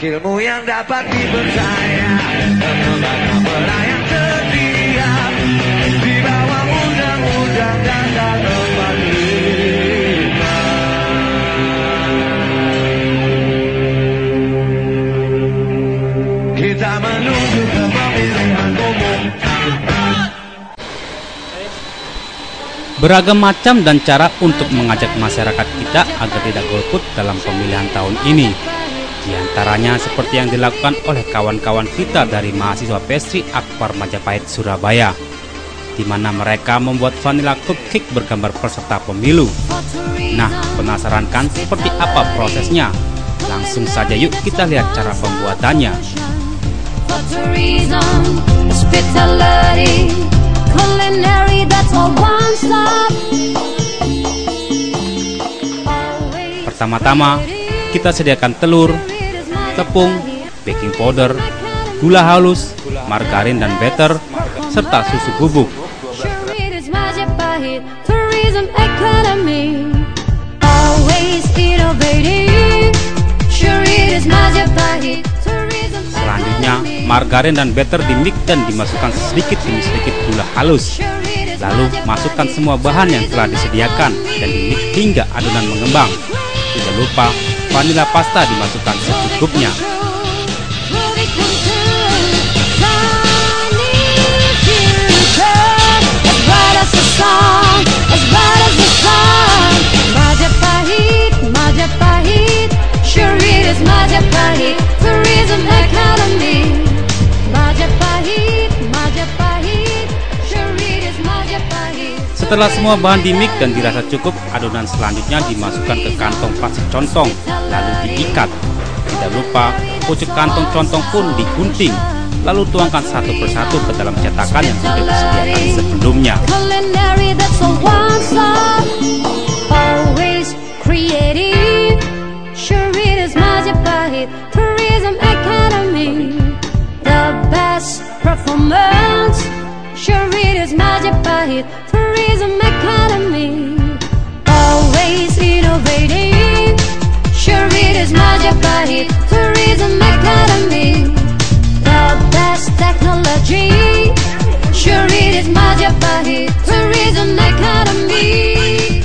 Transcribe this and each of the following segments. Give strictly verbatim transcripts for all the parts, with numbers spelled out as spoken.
Wakilmu yang dapat dipercaya, lembaga pelayan setia, di bawah undang-undang dan empat puluh lima. Kita menuju ke pemilihan umum. Beragam macam dan cara untuk mengajak masyarakat kita agar tidak golput dalam pemilihan tahun ini. Di antaranya seperti yang dilakukan oleh kawan-kawan kita dari mahasiswa Pestri Akbar Majapahit Surabaya, di mana mereka membuat vanilla cupcake bergambar peserta pemilu. Nah, penasaran kan seperti apa prosesnya? Langsung saja yuk kita lihat cara pembuatannya. Pertama-tama, kita sediakan telur, tepung, baking powder, gula halus, margarin dan butter, serta susu bubuk. Selanjutnya, margarin dan butter dimix dan dimasukkan sedikit demi sedikit gula halus. Lalu, masukkan semua bahan yang telah disediakan dan dimix hingga adonan mengembang. Tidak lupa, vanilla pasta dimasukkan secukupnya. Setelah semua bahan dimix dan dirasa cukup, adonan selanjutnya dimasukkan ke kantong plastik contong, lalu diikat. Tidak lupa, pucuk kantong contong pun digunting, lalu tuangkan satu persatu ke dalam cetakan yang sudah disediakan sebelumnya. Tourism Academy, always innovating. Sure it is Majapahit Tourism Academy, the best technology. Sure it is Majapahit Tourism Academy.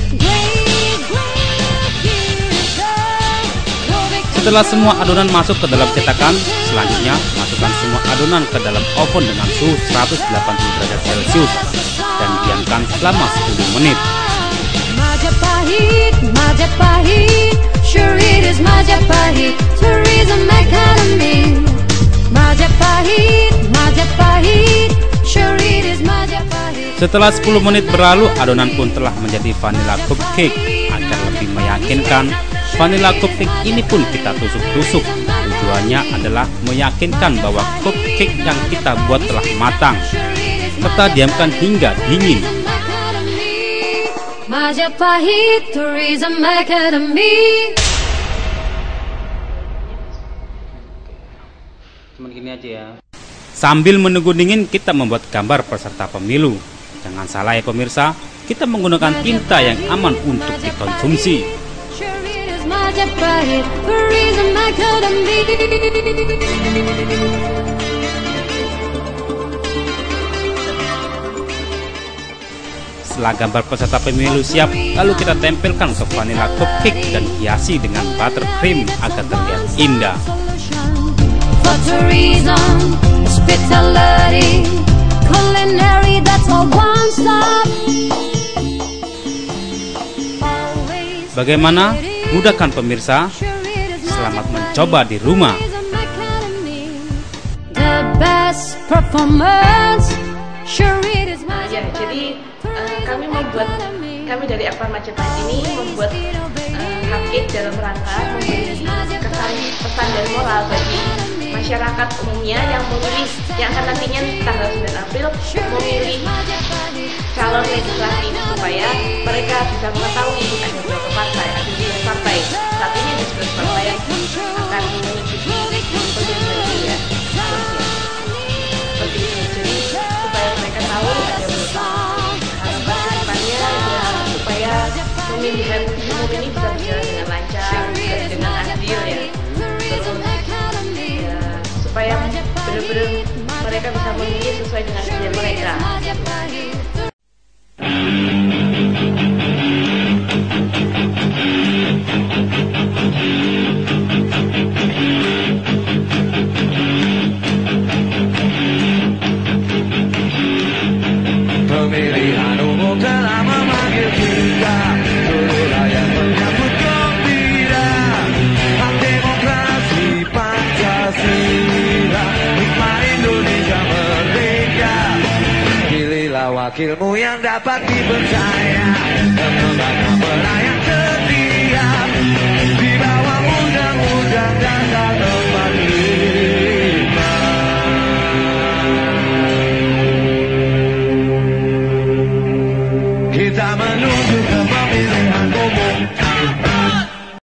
Setelah semua adonan masuk ke dalam cetakan, selanjutnya masukkan semua adonan ke dalam oven dengan suhu seratus delapan puluh derajat Celcius dan diamkan selama sepuluh menit. Majapahit, Majapahit, sure it is Majapahit Tourism Academy. Majapahit, Majapahit, sure it is Majapahit. Setelah sepuluh menit berlalu, adonan pun telah menjadi vanilla cupcake. Agar lebih meyakinkan, vanilla cupcake ini pun kita tusuk-tusuk. Tujuannya adalah meyakinkan bahwa cupcake yang kita buat telah matang. Serta diamkan hingga dingin. Majapahit Tourism Academy. Cuman gini aja ya. Sambil menunggu dingin, kita membuat gambar peserta pemilu. Jangan salah ya pemirsa, kita menggunakan tinta yang aman untuk dikonsumsi. Majapahit Tourism Academy. Setelah gambar peserta pemilu siap, lalu kita tempelkan ke vanilla cupcake dan hiasi dengan buttercream agar terlihat indah. Bagaimana? Mudah kan pemirsa? Selamat mencoba di rumah. Ya, jadi uh, kami membuat kami dari Akbar Majapahit ini membuat uh, cupcake dalam rangka memberi kesan pesan dan moral bagi masyarakat umumnya yang memilih yang akan nantinya tanggal sembilan April memilih calon legislatif supaya mereka bisa mengetahui ada berapa partai, ada berapa partai saat ini ada sebelas partai yang akan mengikuti pemilihan ini ya. Seperti itu, jadi supaya mereka tahu ada berapa harapan kedepannya ya, supaya pemilihan umum ini bisa berjalan dengan lancar, dengan adil ya. Terus benar-benar mereka bisa memilih sesuai dengan pilihan mereka. Pemilihan umum telah memanggil kita, seluruh rakyat menyambut gembira. Hak demokrasi Pancasila, nikmat Indonesia merdeka. Pilihlah wakilmu yang dapat dipercaya, lembaga pelayan setia, di bawah undang-undang dasar empat puluh lima. Kita menunggu